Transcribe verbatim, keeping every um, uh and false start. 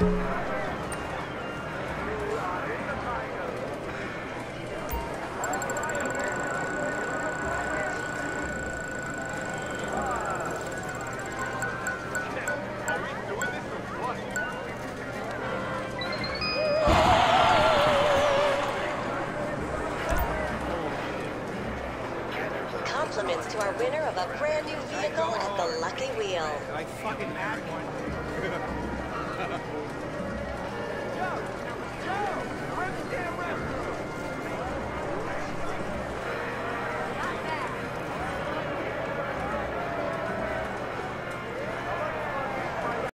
Compliments to our winner of a brand new vehicle at the Lucky Wheel. I fucking had one.